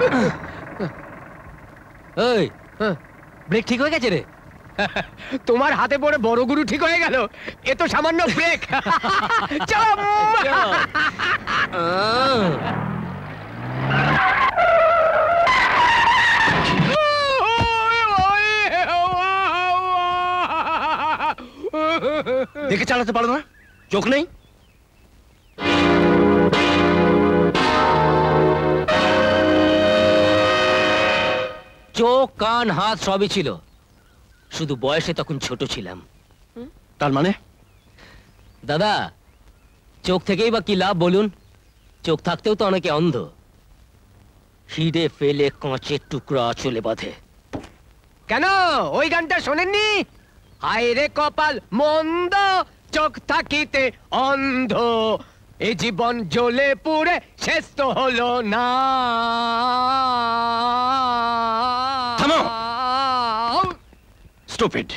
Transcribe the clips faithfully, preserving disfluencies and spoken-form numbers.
ওই ব্রেক ঠিক হয়ে গেছে রে? তোমার হাতে পড়ে বড় গুরু ঠিক হয়ে গেল, এ তো সামান্য ব্রেক। দেখে চালাতে পারো না? চোখ নেই? চোখ কান হাত সবই ছিল, শুধু বয়সে তখন ছোট ছিলাম। তার মানে? দাদা, চোখ থেকেই বা কি লাভ বলুন? চোখ থাকতেও তো অনেকে অন্ধ। হিড়ে ফেলে কাঁচের টুকরা চলে বাঁধে। কেন ওই গানটা শোনেননি? হায় রে কপাল মন্দ, চোখ থাকিতে অন্ধ, এ জীবন জ্বলে পুড়ে শেষ তো হলো না। থামো! স্টুপিড!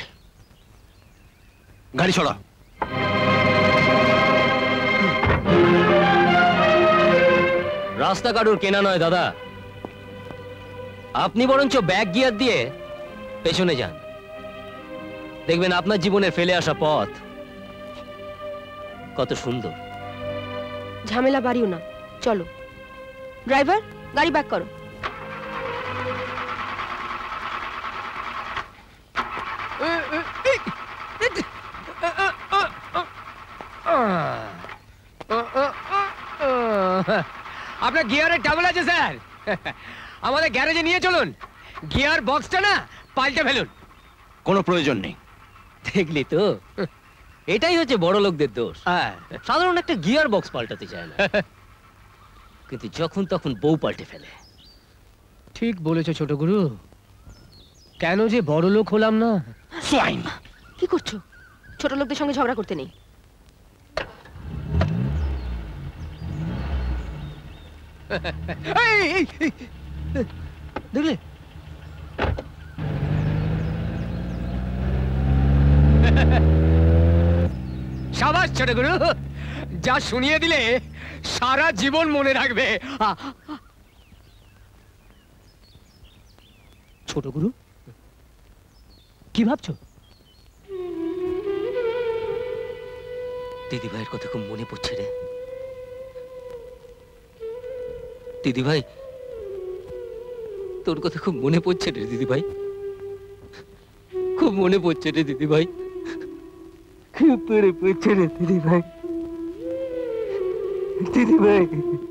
গাড়ি ছড়া। রাস্তা কারুর কেনা নয় দাদা, আপনি বরঞ্চ ব্যাক গিয়ার দিয়ে পেছনে যান, দেখবেন আপনার জীবনে ফেলে আসা পথ কত সুন্দর। ঝামেলা বাড়িও না, চলো। ড্রাইভার, গাড়ি ব্যাক করো। আপনার গিয়ারের ট্রাবল আছে স্যার, আমাদের গ্যারেজে নিয়ে চলুন। গিয়ার বক্সটা না পাল্টে ফেলুন। কোনো প্রয়োজন নেই। দেখলি তো, এটাই হচ্ছে বড় লোকদের দোষ। সাধারণ একটা গিয়ার বক্স পাল্টাতে চায় না, কিন্তু যখন তখন বউ পাল্টে ফেলে। ঠিক বলেছো ছোট গুরু, কেন যে বড় লোক হলাম না। সোয়াইন! কি করছো? ছোট লোকদের সঙ্গে ঝগড়া করতে নেই। দেখলে, সাবাস ছোট গুরু, যা শুনিয়ে দিলে সারা জীবন মনে রাখবে। ছোট গুরু, কি ভাবছো? দিদি ভাইয়ের কথা খুব মনে পড়ছে রে। দিদি ভাই, তোর কথা খুব মনে পড়ছে রে দিদি ভাই, খুব মনে পড়ছে রে দিদি ভাই, খুব মনে পড়ছে রে দিদি ভাই, দিদি ভাই।